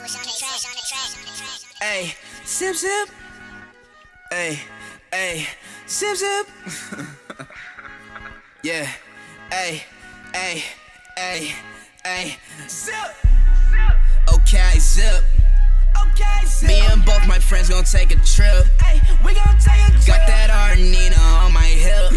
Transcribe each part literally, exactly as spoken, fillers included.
Hey, sip sip. Hey, hey, sip sip. Yeah. Hey, hey, hey, hey, zip. Okay, zip. Okay, zip. Me and both my friends gon' take a trip. Hey, we gon' take a trip. Got that Arnina on my hip.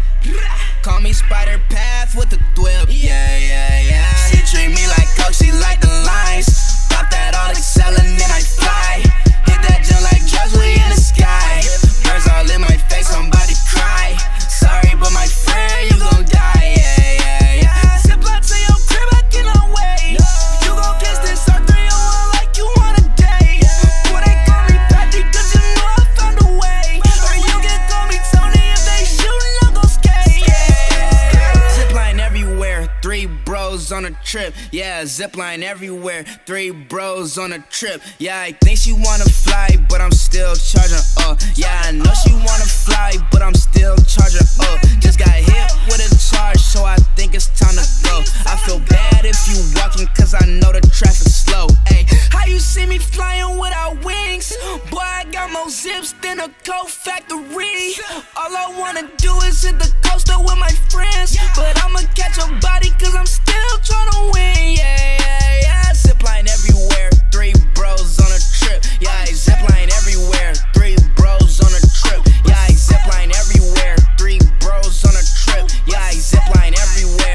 Call me Spider Path with the whip. Yeah, yeah, yeah. She treat me like coke, she like the lines. Pop that all excel and then I fly. Hit that jump like drugs, we in the sky. Birds all in my face, I'm about to cry. Sorry, but my friend, you gon' die. Yeah, yeah, yeah. Zip line to your crib, I cannot wait. You gon' kiss this R three oh one like you want a date. Boy, they call me Patty, cause you know I found a way. Or you can call me Tony if they shootin', I'll go skate. Yeah. Zipline everywhere, three bros on a trip. Yeah, zipline everywhere, three bros on a trip. Yeah, I think she wanna fly, but I'm still charging up. Yeah, I know she wanna fly, but I'm still charging up. Just got hit with a charge, so I think it's time to go. I feel bad if you walking, cause I know the traffic's slow. Ay, how you see me flying without wings? Boy, I got more zips than a coke factory. All I wanna do is hit the coaster with my friends, but I'ma catch a body cause I'm still trying to win. Yeah, yeah, yeah. Zipline everywhere, three bros on a trip. Yeah, I zipline everywhere, three bros on a trip. Yeah, I zipline everywhere, three bros on a trip. Yeah, I zipline everywhere.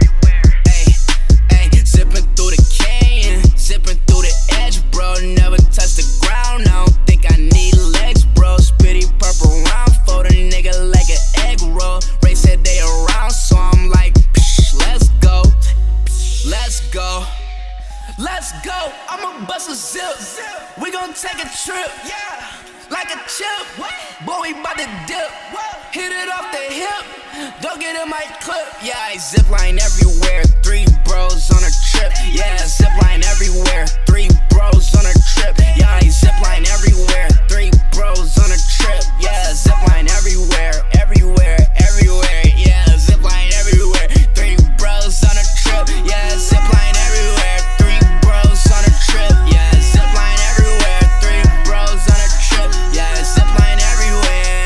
Ay, ay, zipping through the canyon, zipping through the edge, bro. Never touch the ground, I don't think I need legs, bro. Spitty purple round for the nigga like an egg roll. Ray said they around, so I'm like, psh, let's go, let's go. Let's go, I'ma bust a zip. We gon' take a trip, yeah, like a chip. Boy, we bout to dip, hit it off the hip. Don't get in my clip. Yeah, I zipline everywhere, three bros on a trip. Yeah, zipline everywhere, three bros on a trip. Yeah, I zipline everywhere, three bros on a trip. Yeah, zipline everywhere, everywhere, everywhere. Yeah, zipline everywhere, three bros on a trip. Yeah, zipline everywhere, three bros on a trip. Yeah, zipline everywhere, three bros on a trip. Yeah, zipline everywhere.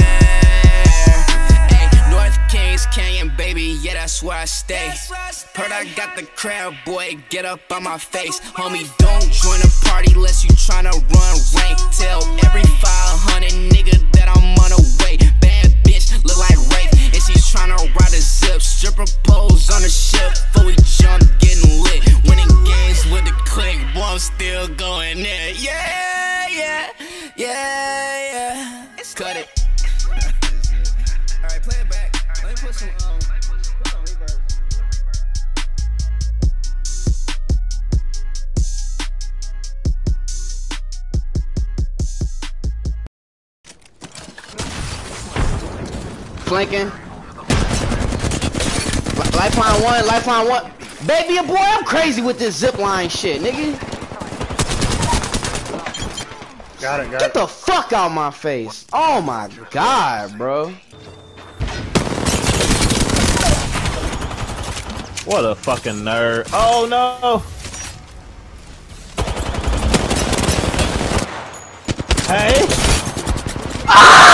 Hey, North Kings Canyon, baby, yeah, that's where I stay. Heard I got the crowd, boy, get up on my face. Homie, don't join a party unless you tryna run rank. Tell every five hundred nigga that I'm on the way. Bad bitch, look like Rafe, and she's tryna ride a zip. Stripper pose on the ship, before we jump, getting lit. Winning games with the click, boy, I'm still going there. Yeah, yeah, yeah, yeah. Cut it. Alright, play it back. Let me put some, um, put some reverb. Flanking. Lifeline one, lifeline one. Baby, boy, I'm crazy with this zipline shit, nigga. Got it, got Get it. the fuck out my face. Oh my god, bro. What a fucking nerd. Oh no! Hey! Ah!